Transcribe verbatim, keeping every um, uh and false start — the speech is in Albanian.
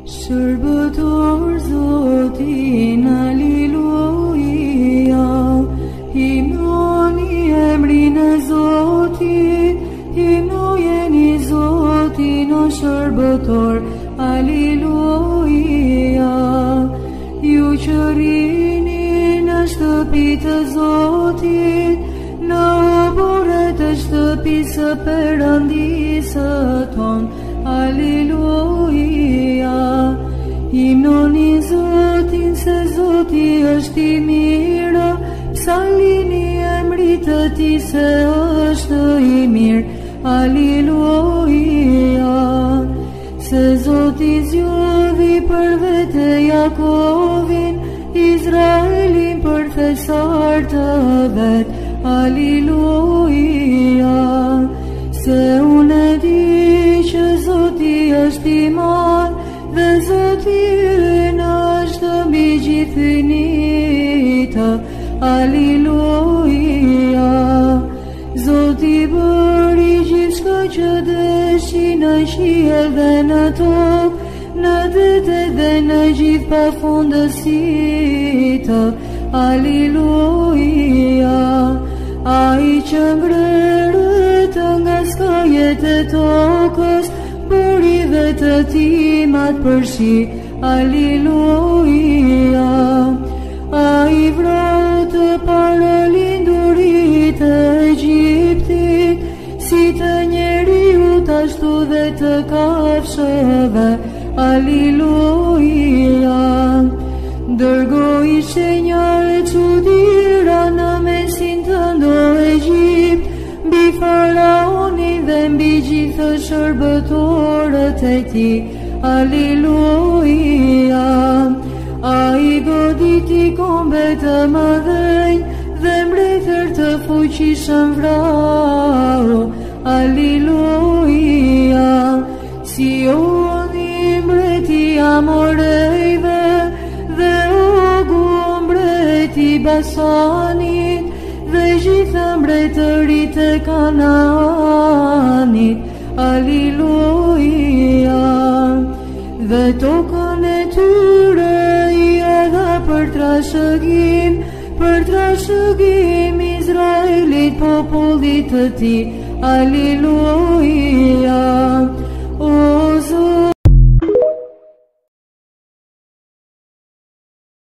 Sărbători Zotin, Aliluia, himnoni emrine Zotin, himnojeni Zotin o sărbător, Aliluia. Ju që rini në shtëpi të Zotit, në obore të shtëpisë së Perëndisë ton, Aliluia. Himnoni Zotin se Zoti është i mirë, psallini emrit të Tij se është i mirë, Aliluia. Se Zoti zgjodhi për vete Jakovin, Izraelin për thesar të vet, Aliluia. Se unë e di që Zoti është i madh, dhe Zoti ynë është mbi gjithënitë, Aliluia. Zoti bëri gjithçka që dëshi në qiell dhe në tokë, në dete dhe në gjithë pafundësitë, Aliluia. Ai që ngrerët nga skajet e tokës, burive të timat përshi, Aliluia. Ai vrau të paralindurit e Egjiptit, si të njeriut ashtu dhe të kafshëve, Aliluia. Dërgoi shenja e çuditëra në mesin të ndo Egjipt, mbi faraonin dhe mbi gjithë shërbëtorët e tij, Aliluia. Ai goditi kombe të mëdhenj dhe mbretër të fuqishëm vrau, Aliluia. Sioni mbreti Amorejve dhe Ogu mbreti Basanit dhe gjithë mbretërit e Kanaanit, Aliluia. Dhe tokën e tyre i dha për trashëgim, për trashëgim Izraelit popullit të Tij, Aliluia.